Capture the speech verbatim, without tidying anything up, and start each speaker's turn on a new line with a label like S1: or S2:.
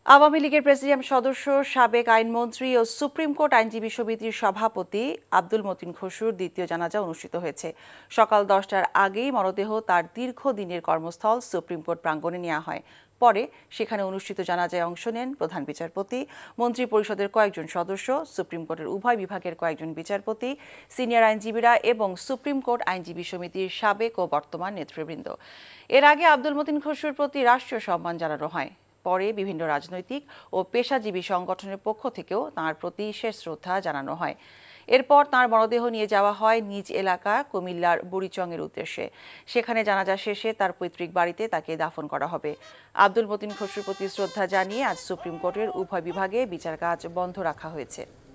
S1: আওয়ামী লীগের প্রেসিডিয়াম সদস্য, সাবেক আইনমন্ত্রী ও সুপ্রিম কোর্ট আইনজীবী সমিতির সভাপতি আব্দুল মতিন খসরুর দ্বিতীয় জানাজা অনুষ্ঠিত হয়েছে। সকাল দশটার আগেই মরদেহ তার দীর্ঘদিনের কর্মস্থল সুপ্রিম কোর্ট প্রাঙ্গণে নেওয়া হয়। পরে সেখানে অনুষ্ঠিত জানাজায় অংশ নেন প্রধান বিচারপতি, মন্ত্রী পরিষদের কয়েকজন সদস্য, সুপ্রিম কোর্টের উভয় বিভাগের কয়েকজন বিচারপতি, সিনিয়র আইনজীবীরা এবং সুপ্রিম কোর্ট আইনজীবী সমিতির সাবেক ও বর্তমান নেতৃবৃন্দ। এর আগে আব্দুল মতিন খসরুর প্রতি রাষ্ট্রীয় সম্মান জানানো হয়। পরে বিভিন্ন রাজনৈতিক ও পেশাজীবী সংগঠনের পক্ষ থেকেও তাঁর প্রতি শেষ শ্রদ্ধা জানানো হয়। এরপর তাঁর মরদেহ নিয়ে যাওয়া হয় নিজ এলাকা কুমিল্লার বুড়িচংয়ের উদ্দেশ্যে। সেখানে জানাজা শেষে তার পৈতৃক বাড়িতে তাকে দাফন করা হবে। আব্দুল মতিন খসরুর প্রতি শ্রদ্ধা জানিয়ে আজ সুপ্রিম কোর্টের উভয় বিভাগে বিচার কাজ বন্ধ রাখা হয়েছে।